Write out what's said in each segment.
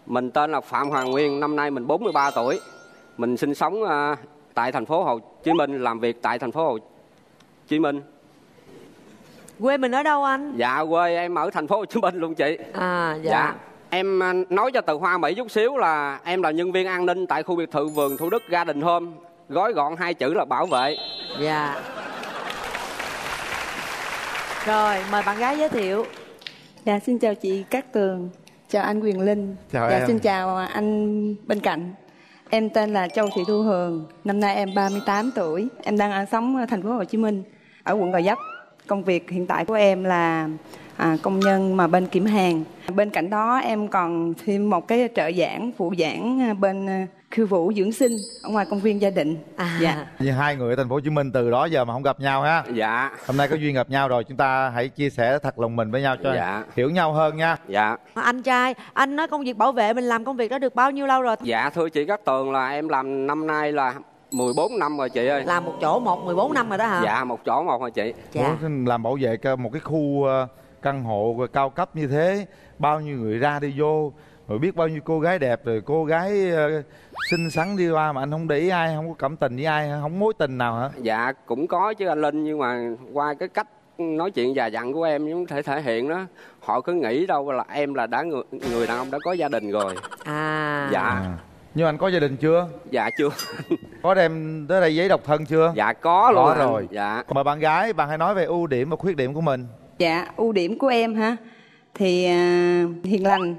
Mình tên là Phạm Hoàng Nguyên, năm nay mình 43 tuổi. Mình sinh sống tại thành phố Hồ Chí Minh, làm việc tại thành phố Hồ Chí Minh. Quê mình ở đâu anh? Dạ, quê em ở thành phố Hồ Chí Minh luôn chị. Dạ. Em nói cho từ Hoa Mỹ chút xíu là em là nhân viên an ninh tại khu biệt thự vườn Thủ Đức Garden Home, gói gọn 2 chữ là bảo vệ. Dạ. Rồi, mời bạn gái giới thiệu. Dạ, xin chào chị Cát Tường, chào anh Quyền Linh. Chào dạ, em. xin chào anh bên cạnh. Em tên là Châu Thị Thu Hường, năm nay em 38 tuổi. Em đang sống ở thành phố Hồ Chí Minh, ở quận Gò Vấp. Công việc hiện tại của em là công nhân mà bên kiểm hàng. Bên cạnh đó em còn thêm một cái trợ giảng, phụ giảng bên khiêu vũ dưỡng sinh ở ngoài công viên Gia Định. Dạ. Như hai người ở thành phố Hồ Chí Minh từ đó giờ mà không gặp nhau ha. Dạ. Hôm nay có duyên gặp nhau rồi, chúng ta hãy chia sẻ thật lòng mình với nhau cho hiểu nhau hơn nha. Dạ. Anh trai, anh nói công việc bảo vệ mình làm công việc đó được bao nhiêu lâu rồi? Dạ thưa chị Cát Tường, là em làm năm nay là 14 năm rồi chị ơi. Làm một chỗ 14 năm rồi đó hả? Dạ, một chỗ một rồi chị. Dạ. Làm bảo vệ một cái khu căn hộ cao cấp như thế, bao nhiêu người ra đi vô, rồi biết bao nhiêu cô gái đẹp, rồi cô gái xinh xắn đi qua mà anh không để ý ai, không có cảm tình với ai, không mối tình nào hả? Dạ cũng có chứ anh Linh, nhưng mà qua cái cách nói chuyện già dặn của em cũng thể hiện đó, họ cứ nghĩ đâu là em là đã người đàn ông đã có gia đình rồi. Dạ. Nhưng anh có gia đình chưa? Dạ chưa. Có đem tới đây giấy độc thân chưa? Dạ có luôn. Có rồi. Dạ. Mời bạn gái, bạn hãy nói về ưu điểm và khuyết điểm của mình. Dạ, ưu điểm của em ha thì hiền lành,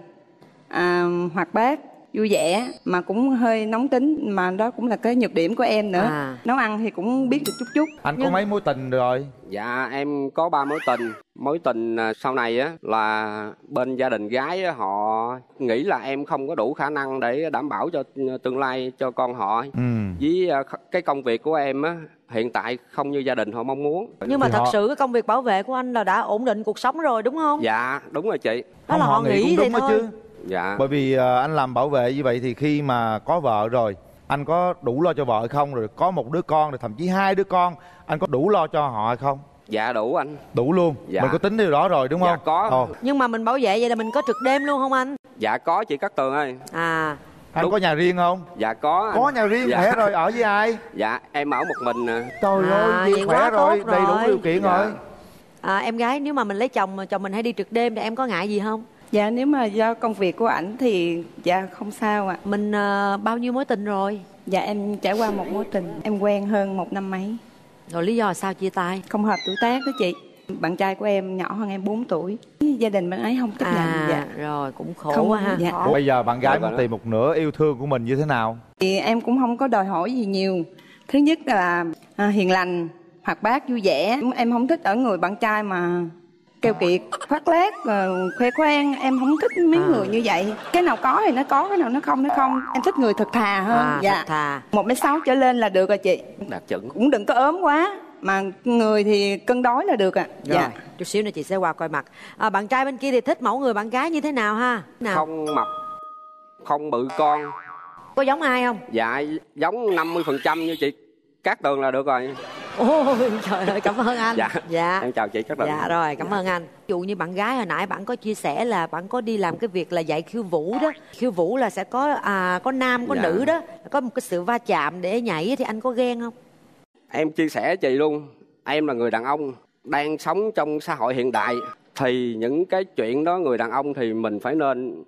hoạt bát, vui vẻ, mà cũng hơi nóng tính, mà đó cũng là cái nhược điểm của em nữa. Nấu ăn thì cũng biết được chút chút. Anh có mấy mối tình rồi? Dạ em có 3 mối tình. Mối tình sau này á là bên gia đình gái á, họ nghĩ là em không có đủ khả năng để đảm bảo cho tương lai cho con họ. Với cái công việc của em á hiện tại không như gia đình họ mong muốn. Nhưng mà thật sự cái công việc bảo vệ của anh là đã ổn định cuộc sống rồi đúng không? Dạ đúng rồi chị. Đó là họ nghĩ vậy thôi chứ. Dạ. Bởi vì anh làm bảo vệ như vậy thì khi mà có vợ rồi, anh có đủ lo cho vợ hay không? Rồi có một đứa con, rồi thậm chí 2 đứa con, anh có đủ lo cho họ hay không? Dạ đủ anh. Đủ luôn. Dạ. Mình có tính điều đó rồi đúng không? Dạ có. Nhưng mà mình bảo vệ vậy là mình có trực đêm luôn không anh? Dạ có chị Cát Tường ơi. Anh có nhà riêng không? Dạ có anh. Có nhà riêng. Khỏe rồi, ở với ai? Dạ em ở một mình. Trời ơi, khỏe rồi, đầy đủ điều kiện rồi. Em gái, nếu mà mình lấy chồng mà chồng mình hay đi trực đêm thì em có ngại gì không? Dạ nếu mà do công việc của ảnh thì dạ không sao ạ. Mình bao nhiêu mối tình rồi? Dạ em trải qua một mối tình, em quen hơn 1 năm mấy. Rồi lý do sao chia tay? Không hợp tuổi tác đó chị. Bạn trai của em nhỏ hơn em 4 tuổi. Gia đình bạn ấy không chấp nhận. Dạ. Rồi cũng khổ không, quá ha. Dạ. Bây giờ bạn gái muốn tìm một nửa yêu thương của mình như thế nào? Thì em cũng không có đòi hỏi gì nhiều. Thứ nhất là hiền lành, hoạt bát, vui vẻ. Em không thích ở người bạn trai mà keo kiệt, khoác lác, khoe khoang. Em không thích mấy người như vậy. Cái nào có thì nó có, cái nào nó không. Em thích người thật thà hơn. Dạ. Thật thà. 1m6 trở lên là được rồi chị. Đạt chuẩn. Cũng đừng có ốm quá, mà người thì cân đối là được ạ. Dạ. Chút xíu nữa chị sẽ qua coi mặt. Bạn trai bên kia thì thích mẫu người bạn gái như thế nào ha? Không mập, không bự con. Có giống ai không? Dạ giống 50% như chị Cát Tường là được rồi. Ôi trời ơi, cảm ơn anh. Dạ. Em chào chị Cát Tường. Dạ rồi, cảm ơn anh. Ví dụ như bạn gái hồi nãy bạn có chia sẻ là bạn có đi làm cái việc là dạy khiêu vũ đó. Khiêu vũ là sẽ có nam có nữ đó, có một cái sự va chạm để nhảy, thì anh có ghen không? Em chia sẻ chị luôn, em là người đàn ông đang sống trong xã hội hiện đại, thì những cái chuyện đó người đàn ông thì mình phải nên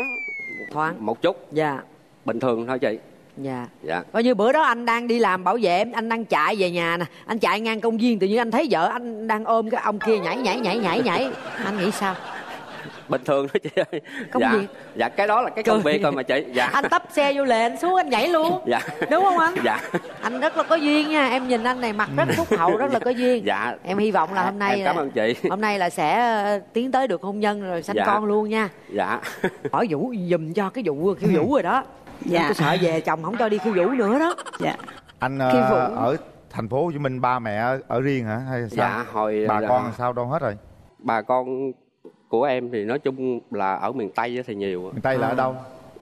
thoáng một chút. Dạ. Bình thường thôi chị. Dạ. Dạ. Coi như bữa đó anh đang đi làm bảo vệ, anh đang chạy về nhà nè, anh chạy ngang công viên, tự nhiên anh thấy vợ anh đang ôm cái ông kia nhảy, anh nghĩ sao? Bình thường đó chị ơi. Công việc. Dạ cái đó là cái công việc rồi mà chị. Dạ. Anh tấp xe vô lề, anh xuống anh nhảy luôn. Dạ. Đúng không anh? Dạ. Anh rất là có duyên nha, em nhìn anh này mặt rất phúc hậu, rất là có duyên. Dạ. Em hy vọng là hôm nay em cảm ơn chị. Hôm nay là sẽ tiến tới được hôn nhân rồi sanh con luôn nha. Dạ. Hỏi Vũ giùm cho cái vụ khiêu vũ rồi đó. Dạ. Tôi sợ về chồng không cho đi khiêu vũ nữa đó. Dạ. Anh ở thành phố Hồ Chí Minh ba mẹ ở riêng hả hay sao? Dạ hồi bà con sao đâu hết rồi? Bà con của em thì nói chung là ở miền Tây thì nhiều. Miền Tây là ở đâu?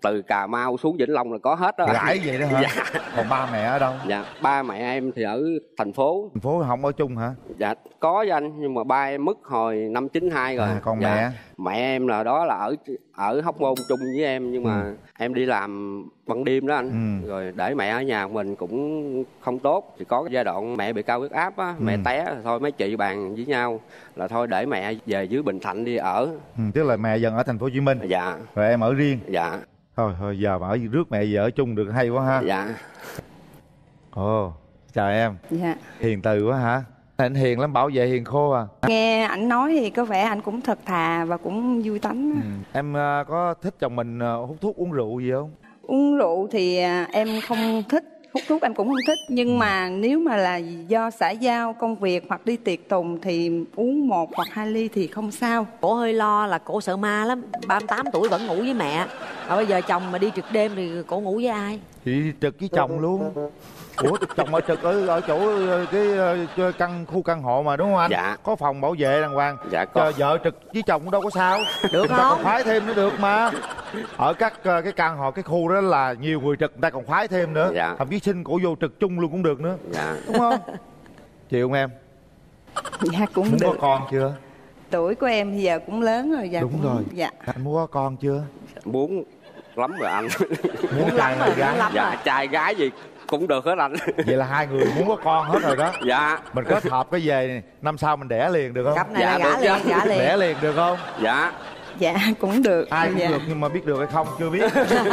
từ Cà Mau xuống Vĩnh Long là có hết đó. Gãi vậy đó hả? Dạ. Còn ba mẹ ở đâu? Dạ, ba mẹ em thì ở thành phố. Thành phố không ở chung hả? Dạ, có với anh, nhưng mà ba em mất hồi năm 92 rồi. Còn dạ. mẹ? Mẹ em là đó là ở Hóc Môn chung với em, nhưng mà em đi làm ban đêm đó anh. Rồi để mẹ ở nhà mình cũng không tốt. Thì có giai đoạn mẹ bị cao huyết áp á, mẹ té thôi mấy chị bàn với nhau là thôi để mẹ về dưới Bình Thạnh đi ở. Tức là mẹ dần ở thành phố Hồ Chí Minh. Dạ. Rồi em ở riêng. Dạ. Thôi giờ mà ở rước mẹ về ở chung được hay quá ha. Dạ. Ồ, chào em. Dạ. Hiền từ quá hả? Anh hiền lắm, bảo vệ hiền khô à. Nghe ảnh nói thì có vẻ anh cũng thật thà và cũng vui tánh. Em có thích chồng mình hút thuốc uống rượu gì không? Uống rượu thì em không thích, hút thuốc em cũng không thích. Nhưng mà nếu mà là do xã giao công việc hoặc đi tiệc tùng thì uống 1 hoặc 2 ly thì không sao. Cổ hơi lo là cổ sợ ma lắm. 38 tuổi vẫn ngủ với mẹ. Mà bây giờ chồng mà đi trực đêm thì cổ ngủ với ai? Chị trực với chồng luôn. Ủa chồng ở trực ở chỗ cái khu căn hộ mà đúng không anh? Dạ. Có phòng bảo vệ đàng hoàng. Dạ có. Vợ trực với chồng cũng đâu có sao. Được người ta không? còn khoái thêm nữa được mà. Ở các cái căn hộ cái khu đó là nhiều người trực, người ta còn khoái thêm nữa. Dạ. Thậm chí xin cổ vô trực chung luôn cũng được nữa. Dạ. Đúng không? Chịu không em? Dạ cũng Muốn được. có con chưa? Tuổi của em giờ cũng lớn rồi. Dạ Đúng cũng, rồi. Dạ. Anh muốn có con chưa? Muốn lắm rồi anh. Muốn trai hay gái? Dạ, trai gái gì cũng được hết anh. Vậy là hai người muốn có con hết rồi đó. Dạ. Mình kết hợp cái về này, năm sau mình đẻ liền được không? Cặp này Dạ, là được gả liền. Đẻ liền được không? Dạ. Dạ cũng được. Ai cũng dạ. được nhưng mà biết được hay không chưa biết.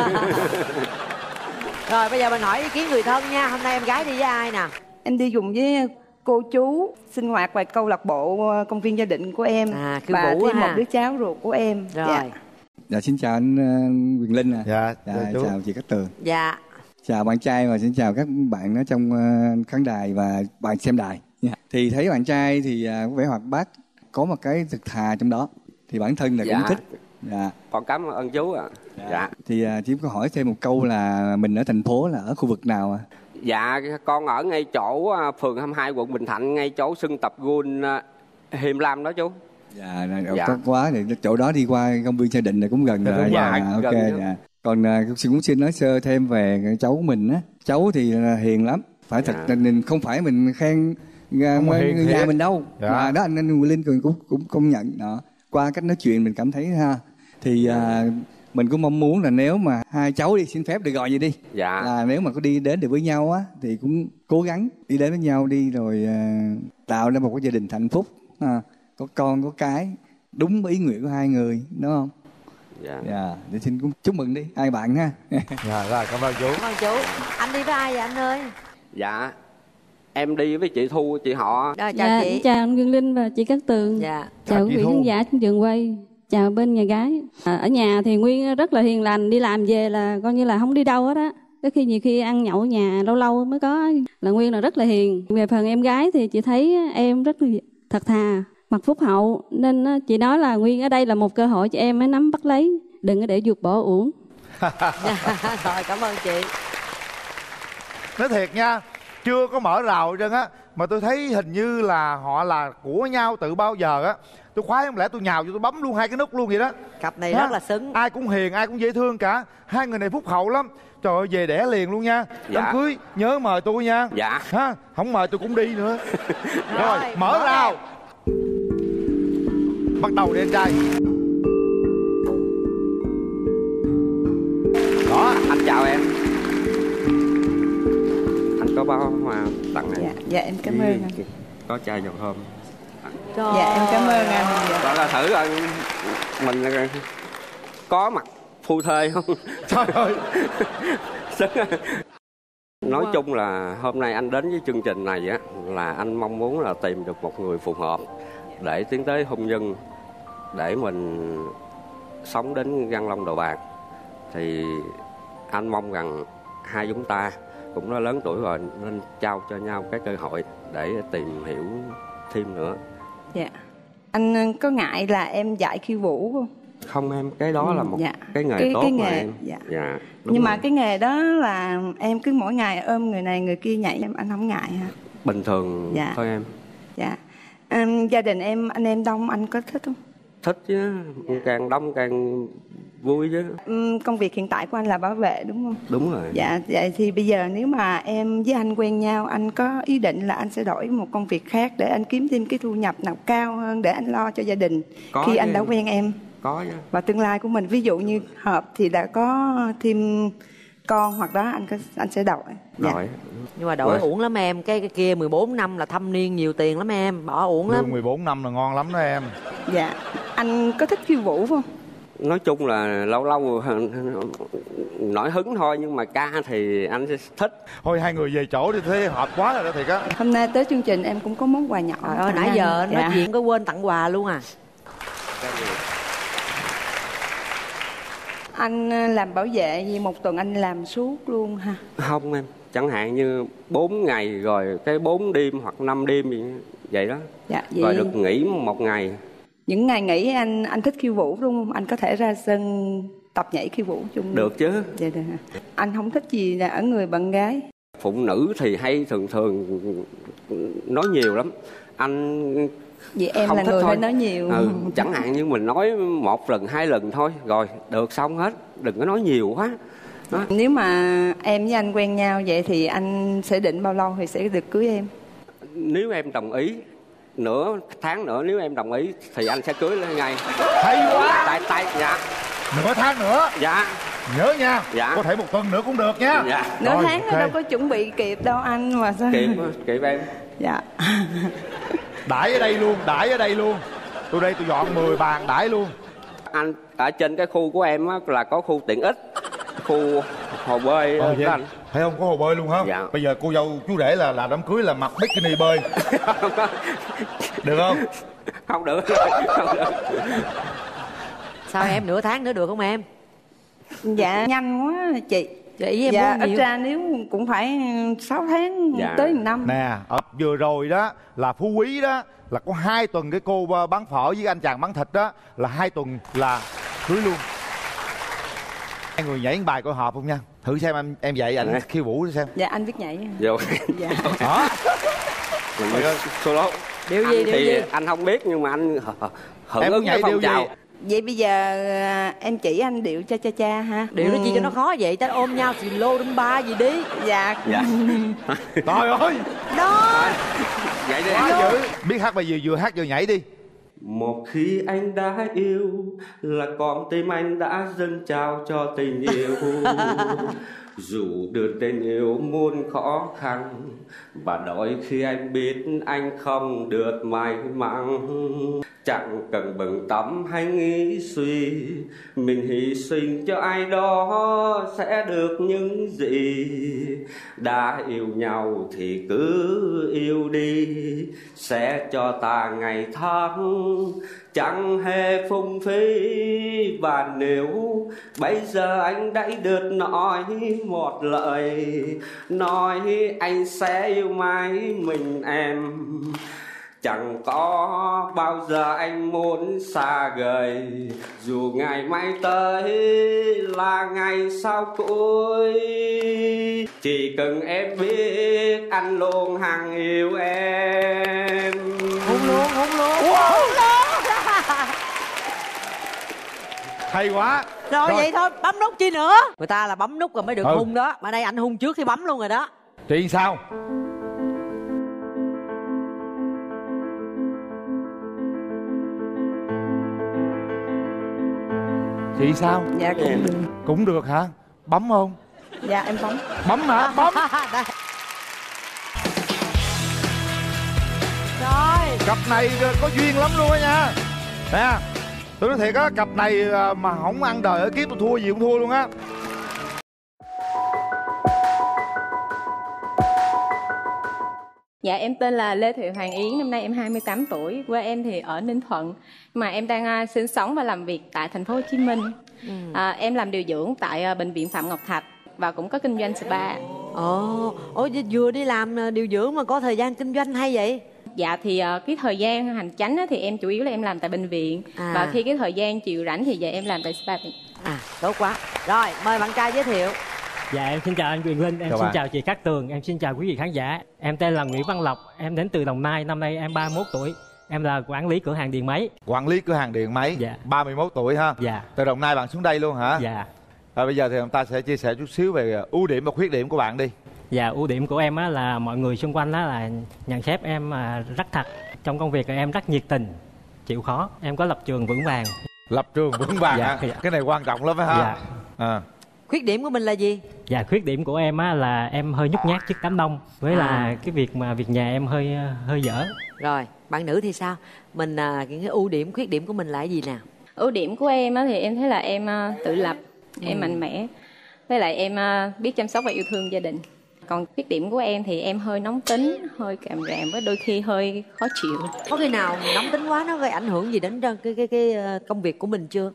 Rồi bây giờ mình hỏi ý kiến người thân nha. Hôm nay em gái đi với ai nè? Em đi cùng với cô chú sinh hoạt ngoài câu lạc bộ công viên gia đình của em. Khiêu và vũ thêm ha. một đứa cháu ruột của em. Rồi. Dạ. Dạ xin chào anh Quyền Linh ạ. Dạ, chú. Chào chị Cát Tường. Dạ. Chào bạn trai và xin chào các bạn ở trong khán đài và bạn xem đài. Thì thấy bạn trai thì có vẻ hoạt bát, có một cái thực thà trong đó. Thì bản thân là cũng thích. Dạ. Con cảm ơn chú ạ. Dạ. Thì chỉ có hỏi thêm một câu là mình ở thành phố là ở khu vực nào ạ? Dạ, con ở ngay chỗ phường 22 quận Bình Thạnh, ngay chỗ sân tập gôn Hiềm Lam đó chú. Dạ, tốt quá. Thì chỗ đó đi qua công viên gia đình là cũng gần rồi. Dạ, ok. gần Dạ. Còn cũng xin nói sơ thêm về cái cháu mình á. Cháu thì hiền lắm. Phải thật mình không phải mình khen người nhà mình đâu. Dạ. Mà đó anh Quyền Linh cũng công nhận đó. Qua cách nói chuyện mình cảm thấy ha. Thì mình cũng mong muốn là nếu mà hai cháu đi, xin phép được gọi vậy đi. Dạ. Là nếu mà có đi đến được với nhau á thì cũng cố gắng đi đến với nhau đi, rồi tạo ra một cái gia đình hạnh phúc, có con có cái đúng ý nguyện của hai người, đúng không? Dạ. Dạ, để xin cũng chúc mừng đi hai bạn ha. Dạ, rồi cảm ơn chú. Cảm ơn chú. Anh đi với ai vậy anh ơi? Dạ, em đi với chị Thu, chị họ. Rồi, chào chị. Chào anh Quyền Linh và chị Cát Tường. Dạ. Chào quý chị vị Thu. khán giả trong trường quay. Chào bên nhà gái. Ở nhà thì Nguyên rất là hiền lành, đi làm về là coi như là không đi đâu hết á. Có khi nhiều khi ăn nhậu ở nhà lâu lâu mới có, là Nguyên là rất là hiền. Về phần em gái thì chị thấy em rất là thật thà, mặt phúc hậu, nên chị nói là Nguyên ở đây là một cơ hội cho em mới nắm bắt lấy, đừng có để vụt bỏ uổng. Rồi, cảm ơn chị. Nói thiệt nha, chưa có mở rào trơn á, mà tôi thấy hình như là họ là của nhau từ bao giờ á. Tôi khoái không lẽ tôi nhào cho tôi bấm luôn hai cái nút luôn vậy đó. Cặp này rất là xứng. Ai cũng hiền, ai cũng dễ thương cả. Hai người này phúc hậu lắm. Trời ơi, về đẻ liền luôn nha. Dạ. Đám cưới nhớ mời tôi nha. Dạ. Ha, không mời tôi cũng đi nữa. Rồi, Rồi, mở mở rào. Bắt đầu đi anh trai. Đó, anh chào em. Anh có bao hoa tặng em. Dạ em cảm ơn anh. Có chai dầu thơm. Trời Dạ em cảm ơn anh. Dạ. Đó là thử coi mình có mặt phu thê không? Trời ơi. Nói chung là hôm nay anh đến với chương trình này á, là anh mong muốn là tìm được một người phù hợp để tiến tới hôn nhân, để mình sống đến răng long đầu bạc. Thì anh mong rằng hai chúng ta cũng đã lớn tuổi rồi nên trao cho nhau cái cơ hội để tìm hiểu thêm nữa. Dạ. Anh có ngại là em dạy khiêu vũ không? Không em, cái đó là một Dạ. cái nghề tốt cái mà nghề, em. dạ. Dạ, đúng Nhưng mà rồi. cái nghề đó là em cứ mỗi ngày ôm người này người kia nhảy, anh không ngại hả? Bình thường Dạ. thôi em. Dạ. Gia đình em, anh em đông, anh có thích không? Thích chứ, càng đông càng Vui chứ. Công việc hiện tại của anh là bảo vệ đúng không? Đúng rồi. Dạ, vậy thì bây giờ nếu mà em với anh quen nhau, anh có ý định là anh sẽ đổi một công việc khác để anh kiếm thêm cái thu nhập nào cao hơn để anh lo cho gia đình Có khi chứ. anh đã quen em? Có chứ. Và tương lai của mình, ví dụ như hợp thì đã có thêm con hoặc đó anh sẽ đổi. Dạ. Rồi. Nhưng mà đổi uổng lắm em, cái kia 14 năm là thâm niên nhiều tiền lắm em, bỏ uổng lắm. Lương 14 năm là ngon lắm đó em. Dạ. Anh có thích khiêu vũ không? Nói chung là lâu lâu nổi hứng thôi, nhưng mà ca thì anh sẽ thích. Thôi hai người về chỗ đi, thế hợp quá rồi đó thiệt á. Hôm nay tới chương trình em cũng có món quà nhỏ. Trời ơi, nãy giờ nói chuyện có quên tặng quà luôn à. Anh làm bảo vệ gì một tuần anh làm suốt luôn ha? Không em, chẳng hạn như 4 ngày rồi cái 4 đêm hoặc 5 đêm gì vậy đó. Dạ, vậy rồi được nghỉ 1 ngày. Những ngày nghỉ anh thích khiêu vũ đúng không? Anh có thể ra sân tập nhảy khiêu vũ chung. Được chứ. Dạ, được. Anh không thích gì là ở người bạn gái? Phụ nữ thì hay thường nói nhiều lắm. Anh vậy em không là thích người thôi. hay nói nhiều. Chẳng hạn như mình nói 1 lần 2 lần thôi, rồi được xong hết, đừng có nói nhiều quá đó. Nếu mà em với anh quen nhau vậy thì anh sẽ định bao lâu thì sẽ được cưới em? Nếu em đồng ý, nửa tháng nữa nếu em đồng ý thì anh sẽ cưới lên ngay. Hay quá. Tại dạ. Nửa tháng nữa. Dạ. Nhớ nha. Dạ. Có thể 1 tuần nữa cũng được nha. Dạ. Nửa Rồi, tháng okay. đâu có chuẩn bị kịp đâu anh mà sao? Kịp em. Dạ. Đãi ở đây luôn. Tôi đây tôi dọn 10 bàn đãi luôn. Anh ở trên cái khu của em á, là có khu tiện ích, khu hồ bơi đó anh. Thấy không, có hồ bơi luôn hả? Dạ. Bây giờ cô dâu chú rể là đám cưới là mặc bikini bơi. Được không? Không được. Không được. Sao em, nửa tháng nữa được không em? Dạ nhanh quá chị. Chị em dạ muốn ít nhiều. ra nếu cũng phải 6 tháng Dạ. tới 1 năm. Nè, vừa rồi đó là Phú Quý đó là có 2 tuần cái cô bán phở với anh chàng bán thịt đó là 2 tuần là cưới luôn. Hai người nhảy bài coi hợp không nha. Thử xem em dạy anh khiêu vũ đi xem. Dạ anh biết nhảy. Vô. Dạ. Đó. Mình mới solo. Điều gì, điều gì? Anh không biết nhưng mà anh hưởng Em ứng nhảy cái phong điều gì? trào. Vậy bây giờ em chỉ anh điệu cha cha cha ha. Điều đó chi cho nó khó vậy? Ta ôm nhau thì lô đâm ba gì đi. Dạ. Dạ. Trời ơi. Đó. Vậy đi. Quá dữ. Biết hát bài gì vừa hát vừa nhảy đi. Một khi anh đã yêu là con tim anh đã dâng trao cho tình yêu. Dù đưa tên yêu muôn khó khăn, và đôi khi anh biết anh không được may mắn. Chẳng cần bận tâm hay nghĩ suy, mình hy sinh cho ai đó sẽ được những gì. Đã yêu nhau thì cứ yêu đi, sẽ cho ta ngày tháng chẳng hề phung phí. Và nếu bây giờ anh đã được nói một lời, nói anh sẽ yêu mãi mình em, chẳng có bao giờ anh muốn xa rời. Dù ngày mai tới là ngày sau cuối, chỉ cần em biết anh luôn hằng yêu em. Hôn luôn, hôn luôn. Wow. Hôn luôn. Hay quá. Rồi vậy thôi, bấm nút chi nữa. Người ta là bấm nút rồi mới được hung đó. Mà đây anh hung trước khi bấm luôn rồi đó. Chị sao? Chị sao? Dạ cũng được. Cũng được hả? Bấm không? Dạ em bấm. Bấm hả? Bấm. Rồi. Cặp này có duyên lắm luôn á nha. Nè, tôi nói thiệt á, cặp này mà không ăn đời ở kiếp tôi thua gì cũng thua luôn á. Dạ em tên là Lê Thị Hoàng Yến, năm nay em 28 tuổi, quê em thì ở Ninh Thuận, mà em đang sinh sống và làm việc tại thành phố Hồ Chí Minh. Em làm điều dưỡng tại bệnh viện Phạm Ngọc Thạch và cũng có kinh doanh spa. Ồ, vừa đi làm điều dưỡng mà có thời gian kinh doanh hay vậy? Dạ thì cái thời gian hành chánh thì em chủ yếu là em làm tại bệnh viện, và khi cái thời gian chiều rảnh thì giờ em làm tại spa. Tốt quá. Rồi mời bạn trai giới thiệu. Dạ em xin chào anh Quyền Linh, em xin chào chị Cát Tường, em xin chào quý vị khán giả. Em tên là Nguyễn Văn Lộc, em đến từ Đồng Nai, năm nay em 31 tuổi. Em là quản lý cửa hàng điện máy. Quản lý cửa hàng điện máy. Dạ. 31 tuổi ha. Dạ. Từ Đồng Nai bạn xuống đây luôn hả? Dạ. Bây giờ thì chúng ta sẽ chia sẻ chút xíu về ưu điểm và khuyết điểm của bạn đi. Dạ, ưu điểm của em á là mọi người xung quanh á là nhận xét em rất thật. Trong công việc em rất nhiệt tình, chịu khó. Em có lập trường vững vàng. Lập trường vững vàng Dạ, hả? dạ. Cái này quan trọng lắm phải ha? Dạ. Khuyết điểm của mình là gì? Dạ, khuyết điểm của em á là em hơi nhút nhát trước đám đông. Với là cái việc nhà em hơi dở. Rồi, bạn nữ thì sao? Mình cái ưu điểm, khuyết điểm của mình là cái gì nào? Ưu điểm của em á thì em thấy là em tự lập, em mạnh mẽ. Với lại em biết chăm sóc và yêu thương gia đình. Còn khuyết điểm của em thì em hơi nóng tính, hơi càm ràm với đôi khi hơi khó chịu. Có khi nào nóng tính quá nó gây ảnh hưởng gì đến cái công việc của mình chưa?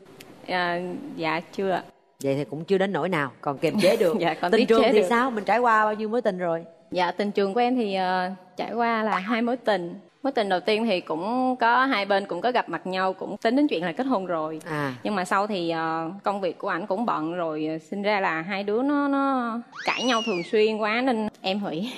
Dạ chưa ạ. Vậy thì cũng chưa đến nỗi nào, còn kiềm chế được. Dạ, còn tình tiết trường chế thì được. sao? Mình trải qua bao nhiêu mối tình rồi? Dạ, tình trường của em thì trải qua là 2 mối tình. Mối tình đầu tiên thì cũng có hai bên cũng có gặp mặt nhau, cũng tính đến chuyện là kết hôn rồi. Nhưng mà sau thì công việc của ảnh cũng bận rồi, sinh ra là hai đứa nó cãi nhau thường xuyên quá nên em hủy.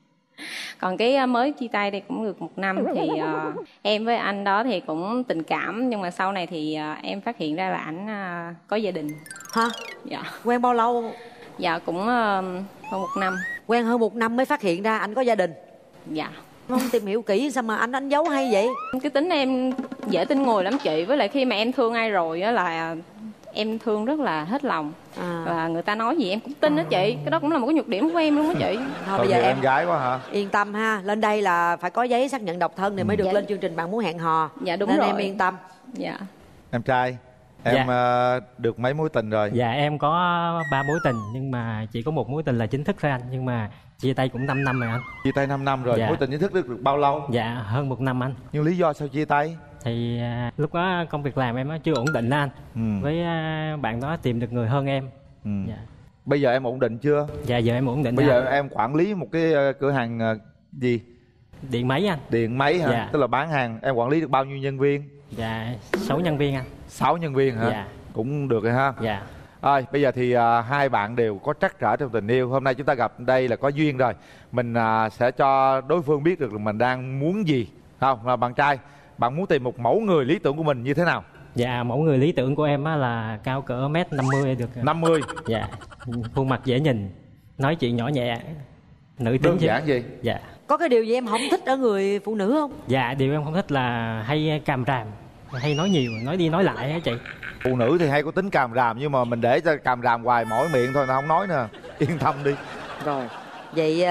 Còn cái mới chia tay thì cũng được 1 năm thì em với anh đó thì cũng tình cảm, nhưng mà sau này thì em phát hiện ra là ảnh có gia đình. Hả? Dạ. Quen bao lâu? Dạ cũng hơn 1 năm. Quen hơn 1 năm mới phát hiện ra anh có gia đình? Dạ. Không tìm hiểu kỹ sao mà anh giấu hay vậy? Cái tính em dễ tin người lắm chị. Với lại khi mà em thương ai rồi á là em thương rất là hết lòng. Và người ta nói gì em cũng tin đó chị. Cái đó cũng là một cái nhược điểm của em luôn đó chị. Thôi bây giờ em gái quá hả? Yên tâm ha. Lên đây là phải có giấy xác nhận độc thân thì mới được lên chương trình Bạn Muốn Hẹn Hò. Dạ đúng nên rồi. em yên tâm. Dạ. Em trai, em được mấy mối tình rồi? Dạ em có 3 mối tình, nhưng mà chỉ có 1 mối tình là chính thức thôi anh. Nhưng mà chia tay cũng 5 năm rồi anh. Chia tay 5 năm rồi. Dạ. Mối tình chính thức được bao lâu? Dạ hơn 1 năm anh. Nhưng lý do sao chia tay? Thì lúc đó công việc làm em chưa ổn định anh. Với bạn đó tìm được người hơn em. Dạ. Bây giờ em ổn định chưa? Dạ giờ em ổn định. Bây giờ em quản lý một cái cửa hàng gì? Điện máy anh. Điện máy hả? Dạ. Tức là bán hàng. Em quản lý được bao nhiêu nhân viên? Dạ 6 nhân viên anh. 6 nhân viên hả? Dạ. Cũng được rồi ha. Dạ. Rồi bây giờ thì hai bạn đều có trắc trở trong tình yêu. Hôm nay chúng ta gặp đây là có duyên rồi. Mình sẽ cho đối phương biết được là mình đang muốn gì. Không, là bạn trai, bạn muốn tìm một mẫu người lý tưởng của mình như thế nào? Dạ mẫu người lý tưởng của em á là cao cỡ 1m50 được. 50. Dạ. Khuôn mặt dễ nhìn, nói chuyện nhỏ nhẹ, nữ tính. Đơn giản gì? Dạ. Có cái điều gì em không thích ở người phụ nữ không? Dạ điều em không thích là hay càm ràm, hay nói nhiều, nói đi nói lại á chị. Phụ nữ thì hay có tính càm ràm, nhưng mà mình để cho càm ràm hoài mỏi miệng thôi, nó không nói nữa. Yên tâm đi. Rồi. Vậy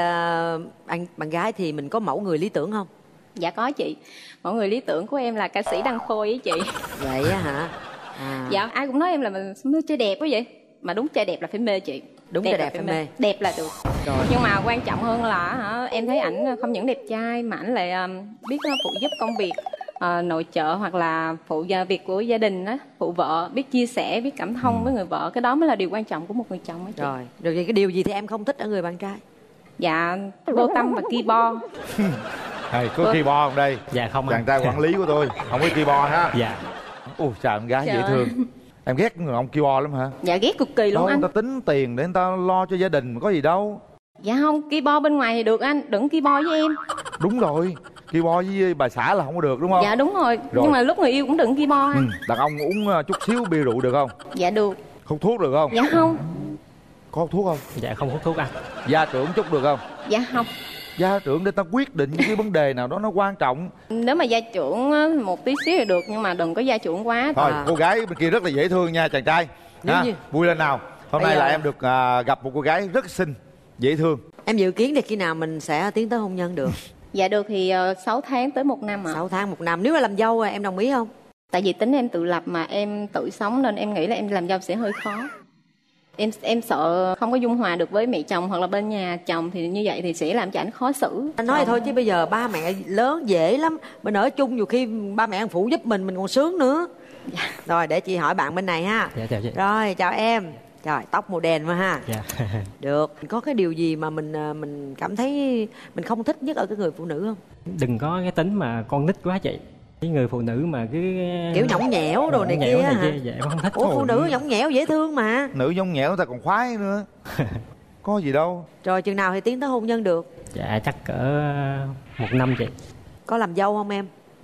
bạn gái thì mình có mẫu người lý tưởng không? Dạ có chị. Mẫu người lý tưởng của em là ca sĩ Đăng Khôi với chị. Vậy á hả? Dạ ai cũng nói em là mình mê trai đẹp quá vậy. Mà đúng trai đẹp là phải mê chị. Đúng trai đẹp phải mê. Đẹp là được. Rồi. Nhưng mà quan trọng hơn là em thấy ảnh không những đẹp trai mà ảnh lại biết phụ giúp công việc nội trợ hoặc là phụ việc của gia đình á, phụ vợ, biết chia sẻ, biết cảm thông với người vợ. Cái đó mới là điều quan trọng của một người chồng á chị. Rồi. Rồi thì cái điều gì thì em không thích ở người bạn trai? Dạ vô tâm và keyboard. Có keyboard không đây? Dạ không anh. Chàng trai quản lý của tôi không có keyboard ha. Dạ. Ôi trời, em gái Trời dễ thương. Em ghét người ông keyboard lắm hả? Dạ ghét cực kỳ luôn anh. Người ta tính tiền để người ta lo cho gia đình mà có gì đâu. Dạ không, keyboard bên ngoài thì được anh, đừng keyboard với em. Đúng rồi, keyboard với bà xã là không có được đúng không? Dạ đúng rồi. Nhưng mà lúc người yêu cũng đừng keyboard anh. Đàn ông uống chút xíu bia rượu được không? Dạ được. Hút thuốc được không? Dạ không. Có hút thuốc không? Dạ không hút thuốc anh. Gia trưởng chút được không? Dạ không. Gia trưởng để ta quyết định những cái vấn đề nào đó nó quan trọng. Nếu mà gia trưởng một tí xíu thì được, nhưng mà đừng có gia trưởng quá. Thôi cô gái bên kia rất là dễ thương nha chàng trai. Vui lên nào. Hôm nay là em được gặp một cô gái rất xinh, dễ thương. Em dự kiến thì khi nào mình sẽ tiến tới hôn nhân được? Dạ được thì 6 tháng tới 1 năm ạ. 6 tháng 1 năm. Nếu mà làm dâu em đồng ý không? Tại vì tính em tự lập mà em tự sống nên em nghĩ là em làm dâu sẽ hơi khó. Em sợ không có dung hòa được với mẹ chồng hoặc là bên nhà chồng, thì như vậy thì sẽ làm cho ảnh khó xử. Anh nói thôi chứ bây giờ ba mẹ lớn dễ lắm. Mình ở chung nhiều khi ba mẹ ăn phụ giúp mình còn sướng nữa. Dạ. Rồi để chị hỏi bạn bên này ha. Dạ chào chị. Rồi chào em. Trời tóc màu đen mà ha. Dạ. Được. Có cái điều gì mà mình cảm thấy mình không thích nhất ở cái người phụ nữ không? Đừng có cái tính mà con nít quá chị. Cái người phụ nữ mà cứ kiểu nhõng nhẽo đồ này kia hả? Dạ em không thích. Ủa phụ nữ nhõng nhẽo dễ thương mà. Nữ nhõng nhẽo ta còn khoái nữa. Có gì đâu. Rồi chừng nào thì tiến tới hôn nhân được? Dạ chắc cỡ 1 năm chị. Có làm dâu không em?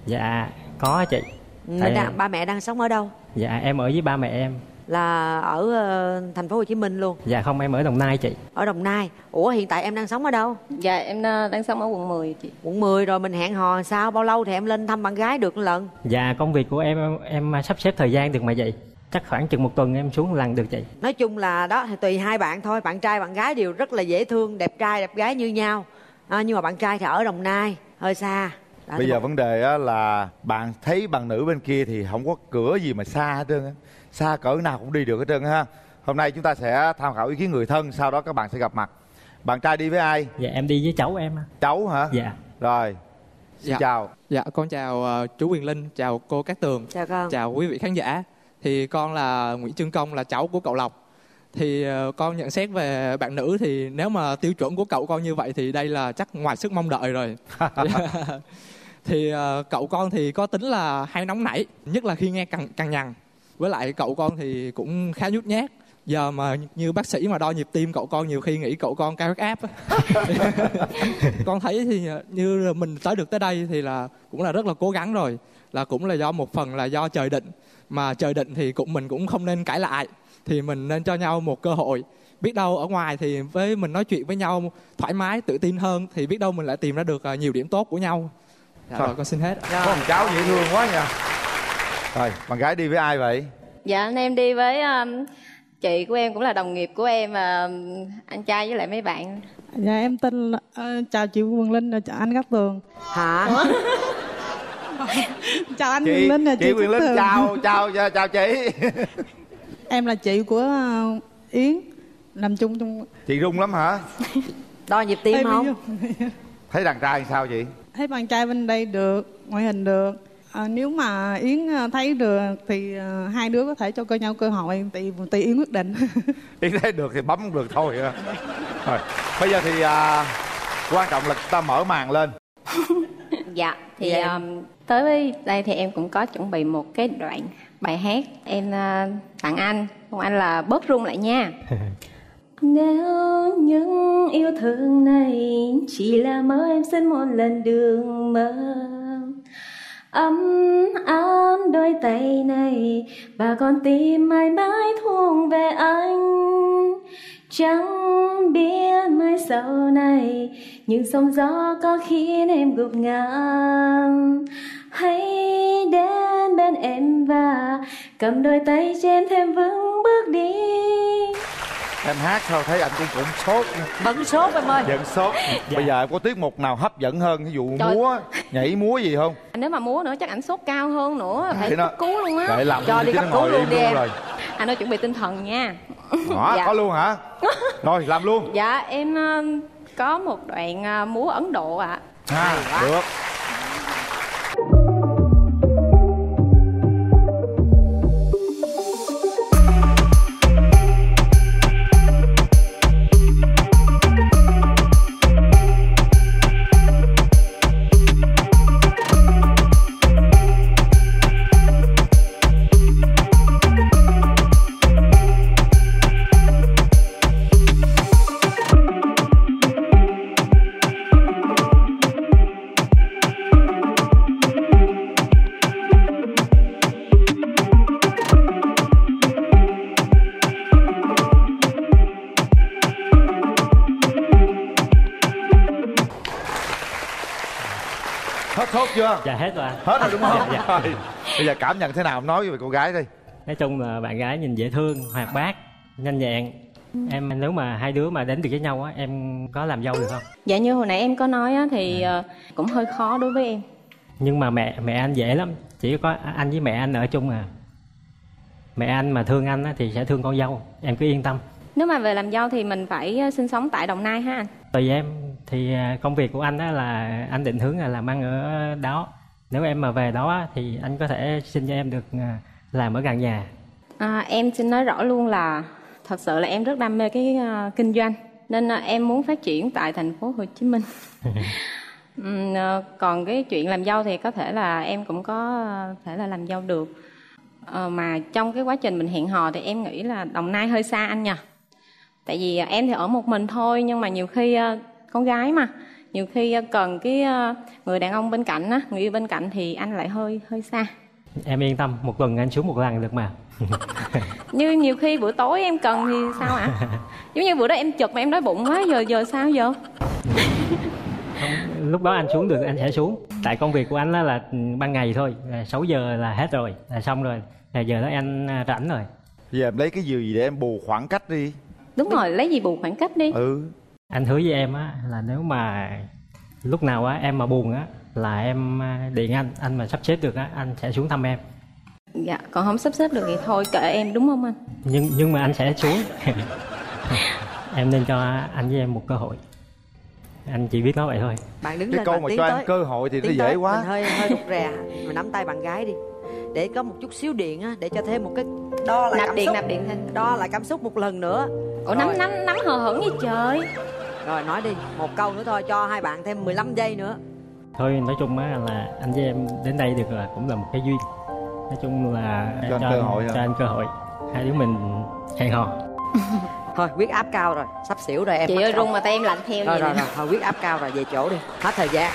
Dạ có chị. Ba mẹ đang sống ở đâu? Dạ em ở với ba mẹ em. Là ở thành phố Hồ Chí Minh luôn? Dạ không, em ở Đồng Nai chị. Ở Đồng Nai. Ủa hiện tại em đang sống ở đâu? Dạ em đang sống ở quận 10 chị. Quận 10 rồi mình hẹn hò sao? Bao lâu thì em lên thăm bạn gái được một lần? Dạ công việc của em sắp xếp thời gian được mà chị. Chắc khoảng chừng 1 tuần em xuống lần được chị. Nói chung là đó thì tùy hai bạn thôi. Bạn trai bạn gái đều rất là dễ thương, đẹp trai đẹp gái như nhau. Nhưng mà bạn trai thì ở Đồng Nai, hơi xa. Bây giờ vấn đề á là bạn thấy bạn nữ bên kia thì không có cửa gì mà xa hết trơn á. Xa cỡ nào cũng đi được hết trơn ha. Hôm nay chúng ta sẽ tham khảo ý kiến người thân, sau đó các bạn sẽ gặp mặt. Bạn trai đi với ai? Dạ em đi với cháu em. Cháu hả? Dạ. Rồi. Xin chào. Dạ con chào chú Quyền Linh, chào cô Cát Tường. Chào con. Chào quý vị khán giả. Thì con là Nguyễn Trương Công, là cháu của cậu Lộc. Thì con nhận xét về bạn nữ thì nếu mà tiêu chuẩn của cậu con như vậy thì đây là chắc ngoài sức mong đợi rồi. Thì cậu con thì có tính là hay nóng nảy, nhất là khi nghe cằn nhằn. Với lại cậu con thì cũng khá nhút nhát. Giờ mà như bác sĩ mà đo nhịp tim cậu con nhiều khi nghĩ cậu con cao huyết áp. Con thấy thì như mình tới được tới đây thì là cũng là rất là cố gắng rồi. Là cũng là do một phần là do trời định. Mà trời định thì mình cũng không nên cãi lại. Thì mình nên cho nhau một cơ hội. Biết đâu ở ngoài thì với mình nói chuyện với nhau thoải mái, tự tin hơn, thì biết đâu mình lại tìm ra được nhiều điểm tốt của nhau. Dạ rồi con xin hết. Có một cháu dễ thương quá nha. Rồi bạn gái đi với ai vậy? Dạ em đi với chị của em, cũng là đồng nghiệp của em, và anh trai với lại mấy bạn. Dạ em tên là, chào chị Quyền Linh, chào anh Cát Tường. Hả? Chào anh Quyền Linh, chị Quyền Linh chào chị. Em là chị của Yến, làm chung trong. Chị rung lắm hả? Đo nhịp tim không? Thấy đàn trai sao chị? Thấy bạn trai bên đây được, ngoại hình được. Nếu mà Yến thấy được thì hai đứa có thể cho nhau cơ hội, tùy Yến quyết định. Yến thấy được thì bấm được thôi. Rồi bây giờ thì quan trọng là ta mở màn lên. Dạ thì tới với đây thì em cũng có chuẩn bị một cái đoạn bài hát em tặng anh. Còn anh là bớt rung lại nha. Nếu những yêu thương này chỉ là mơ, em xin một lần đường mơ. Ấm áp đôi tay này và con tim mãi mãi thuộc về anh. Chẳng biết mai sau này những sóng gió có khiến em gục ngã. Hãy đến bên em và cầm đôi tay cho em thêm vững bước đi. Em hát sao thấy anh cũng sốt. Vẫn sốt em ơi. Vẫn sốt. Bây giờ em có tiết mục nào hấp dẫn hơn, ví dụ múa, nhảy múa gì không? Nếu mà múa nữa chắc ảnh sốt cao hơn nữa, phải cấp cứu luôn á. Cho đi cấp cứu luôn đi em. Anh ơi chuẩn bị tinh thần nha. Dạ. Có luôn hả? Rồi làm luôn. Dạ em có một đoạn múa Ấn Độ ạ. Được. Hết sốt chưa? Dạ hết rồi. Hết rồi đúng không? Dạ. Bây giờ cảm nhận thế nào, nói về cô gái đi. Nói chung là bạn gái nhìn dễ thương, hoạt bát, nhanh nhẹn. Em nếu mà hai đứa mà đến được với nhau á, em có làm dâu được không? Dạ như hồi nãy em có nói á, thì cũng hơi khó đối với em. Nhưng mà mẹ anh dễ lắm, chỉ có anh với mẹ anh ở chung à. Mẹ anh mà thương anh á, thì sẽ thương con dâu, em cứ yên tâm. Nếu mà về làm dâu thì mình phải sinh sống tại Đồng Nai ha anh? Tùy em, thì công việc của anh á là anh định hướng là làm ăn ở đó. Nếu em mà về đó á, thì anh có thể xin cho em được làm ở gần nhà. Em xin nói rõ luôn là thật sự là em rất đam mê cái kinh doanh, nên em muốn phát triển tại thành phố Hồ Chí Minh. Còn cái chuyện làm dâu thì có thể là em cũng có thể là làm dâu được. Mà trong cái quá trình mình hẹn hò thì em nghĩ là Đồng Nai hơi xa anh nha. Tại vì em thì ở một mình thôi, nhưng mà nhiều khi con gái mà, nhiều khi cần cái người đàn ông bên cạnh á, người yêu bên cạnh thì anh lại hơi xa. Em yên tâm, một tuần anh xuống một lần được mà. Như nhiều khi buổi tối em cần thì sao ạ? Giống như bữa đó em chực mà em đói bụng quá, giờ sao giờ? Lúc đó anh xuống được anh sẽ xuống. Tại công việc của anh là ban ngày thôi, 6 giờ là hết rồi, là xong rồi. Giờ đó anh rảnh rồi. Giờ em lấy cái gì để em bù khoảng cách đi. Đúng rồi, lấy gì bù khoảng cách đi. Anh hứa với em á là nếu mà lúc nào á em mà buồn á là em điện anh mà sắp xếp được á anh sẽ xuống thăm em. Dạ, còn không sắp xếp được thì thôi kệ em, đúng không anh? Nhưng mà anh sẽ xuống. Em nên cho anh với em một cơ hội. Anh chỉ biết nói vậy thôi. Bạn đứng cái lên, câu bạn mà tiến cho tới, anh cơ hội thì nó tiến dễ tới. quá. Mình hơi rụt rè, mình nắm tay bạn gái đi để có một chút xíu điện á, để cho thêm một cái đo lại cảm xúc. Nạp điện thêm. Đo lại cảm xúc một lần nữa. Ủa nắm hờ hững như trời. Rồi nói đi, một câu nữa thôi, cho hai bạn thêm 15 giây nữa. Thôi nói chung á là anh với em đến đây được là cũng là một cái duyên. Nói chung là cho anh cơ hội. Hai đứa mình hẹn hò. Thôi huyết áp cao rồi, sắp xỉu rồi em. Chị ơi run mà tay em lạnh theo rồi, vậy. Rồi, thôi huyết áp cao rồi, về chỗ đi. Hết thời gian.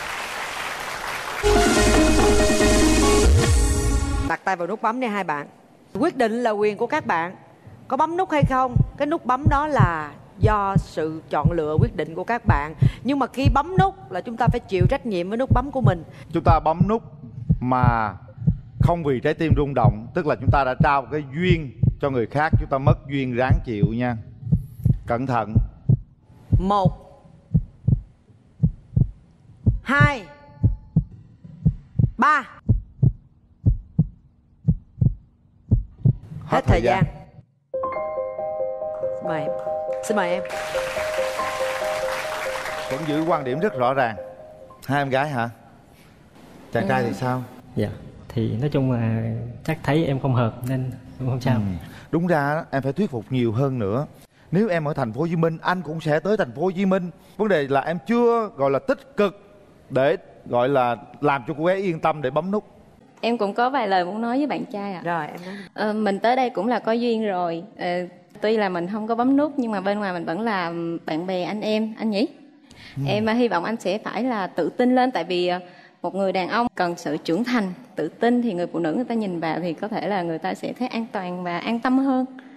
Đặt tay vào nút bấm đi hai bạn. Quyết định là quyền của các bạn. Có bấm nút hay không, cái nút bấm đó là do sự chọn lựa quyết định của các bạn. Nhưng mà khi bấm nút là chúng ta phải chịu trách nhiệm với nút bấm của mình. Chúng ta bấm nút mà không vì trái tim rung động, tức là chúng ta đã trao cái duyên cho người khác, chúng ta mất duyên ráng chịu nha. Cẩn thận. 1 2 3. Hết thời gian. Xin mời em. Vẫn giữ quan điểm rất rõ ràng. Hai em gái hả? Chàng trai thì sao? Dạ, thì nói chung là chắc thấy em không hợp nên cũng không sao. Đúng ra em phải thuyết phục nhiều hơn nữa. Nếu em ở thành phố Hồ Chí Minh, anh cũng sẽ tới thành phố Hồ Chí Minh. Vấn đề là em chưa gọi là tích cực để gọi là làm cho cô gái yên tâm để bấm nút. Em cũng có vài lời muốn nói với bạn trai ạ. Rồi em nói. Mình tới đây cũng là có duyên rồi. Tuy là mình không có bấm nút nhưng mà bên ngoài mình vẫn là bạn bè anh em, anh nhỉ? Em hy vọng anh sẽ phải là tự tin lên, tại vì một người đàn ông cần sự trưởng thành, tự tin thì người phụ nữ người ta nhìn vào thì có thể là người ta sẽ thấy an toàn và an tâm hơn.